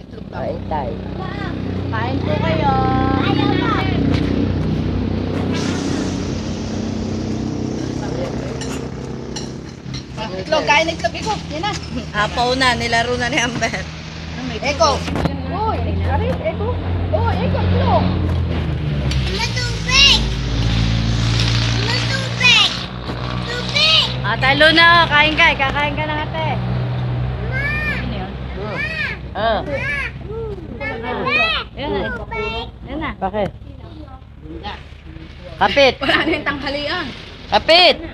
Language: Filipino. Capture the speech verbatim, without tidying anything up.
Kain tayo. Kain po kayo. Itlog, kain ng itlog. Eko, yan na. Apaw na, nilaro na ni Amber. Eko. Uy, Aris, Eko. Uy, Eko, itlog. Ate Luna, kain ka. Kakain ka na ate. Ah. Yan na. Yan na. Bakit? Kapit. Wala na yung tanghalian. Kapit.